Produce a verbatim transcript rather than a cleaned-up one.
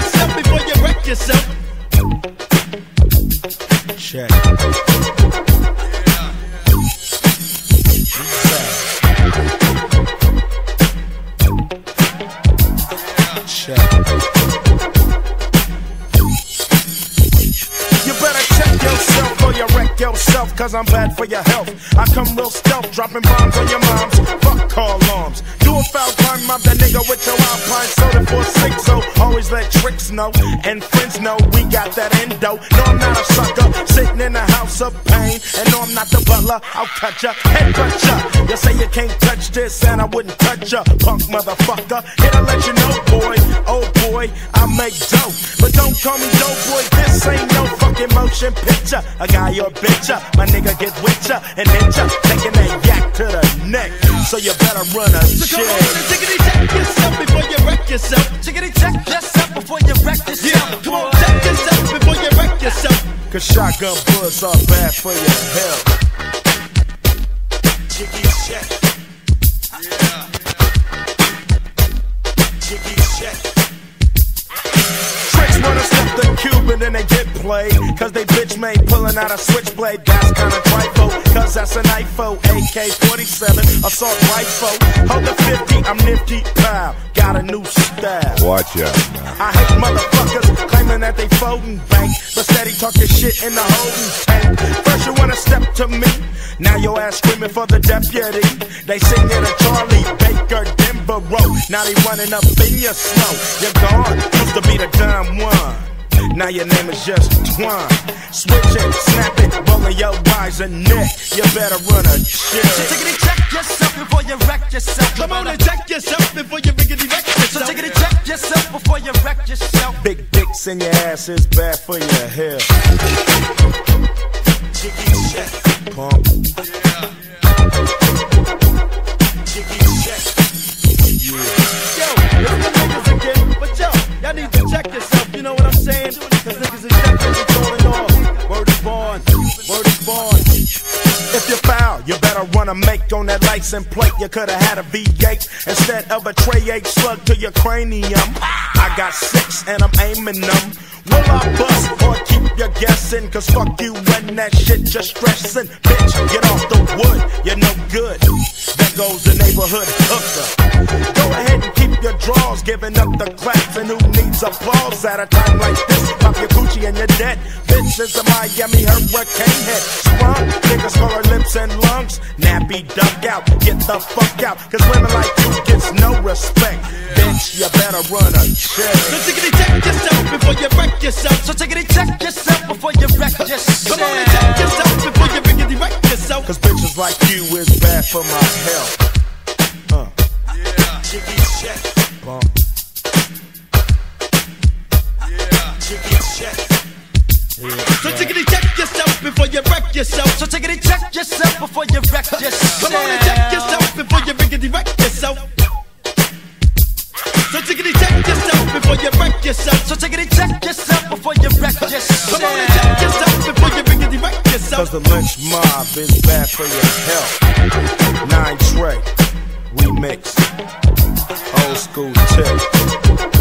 yourself before you wreck yourself. Check. Check. You better check yourself or you wreck yourself, cause I'm bad for your health. I come real stealth, dropping bombs on your moms. Fuck call alarms. Do a foul crime, mob that nigga with your Alpine soda for six. So always let tricks know and friends know we got that endo. No, I'm not a sucker sitting in a house of pain. And no, I'm not the butler. I'll cut ya, head cut ya. You say you can't touch this, and I wouldn't touch ya, punk motherfucker. Here to let you know, boy, oh boy, I make dope, but don't call me dope boy. This ain't no fucking motion picture. A guy or bitch, my nigga get with ya and hit ya, taking that yak to the neck. So you better run a so check. Come on and tickety check yourself before you wreck yourself. Tickety check yourself before you wreck yourself. Yeah, come on, check yourself before you wreck yourself. Cause shotgun bullets are bad for your health. Chicky check. Yeah. Chicky check. Tricks wanna step the cube and then they get played. Cause they bitch made pulling out a switchblade. That's kinda trifle, cause that's an I F O. A K forty-seven, assault rifle. Hold the fifty, I'm nifty, pow. Got a new style. Watch out now. I hate motherfuckers claiming that they folding bank, but steady talking shit in the holding tank. First you wanna step to me, now your ass screaming for the deputy. They sing it a Charlie Baker Denver Road. Now they running up in your slow. You're gone, used to be the dumb one. Now your name is just Twine. Switch it, snap it, rolling your eyes and neck. You better run a shit. So tickety check yourself before you wreck yourself. Come on and check yourself before you riggedy wreck yourself. So tickety check yourself before you wreck yourself. Big dicks in your ass is bad for your health. Chicky check, pump. Yeah. Chicky check. Yeah. Yo, it's the niggas again, but yo, y'all need to check yourself, you know what I'm saying? Cause niggas is definitely going off. Word is born, word is born. If you foul, you better run a make on that license plate. You could've had a V eight instead of a Trey eight slug to your cranium. I got six and I'm aiming them. Will I bust or keep you guessing? Cause fuck you when that shit just stressing. Bitch, get off the wood, you're no good. There goes the neighborhood hooker. Go ahead and keep your drawers, giving up the claps. And who needs applause at a time like this? Pop your coochie and you're dead. Bitch is a Miami hurricane head. Sprung, niggas call her lips and lungs. Nappy duck out, get the fuck out. Cause women like you gets no respect. Bitch, you better run a check. So tickety check yourself before you wreck yourself. So tickety check yourself before you wreck yourself. Come on and check yourself before you riggedy wreck yourself. Cause bitches like you is bad for my health. Uh. Yeah. Chicky check. Bump. Yeah. Chicky check. Yeah. So tickety check yourself before you wreck yourself. So tickety check yourself before you wreck yourself. Come on and check yourself before you riggedy wreck yourself. So tickety check yourself before you wreck yourself. So tickety check yourself before you wreck yourself. Come on and check yourself before you riggedy wreck yourself. Cause the lynch mob is bad for your health. Nine Trey, remix, old school tip.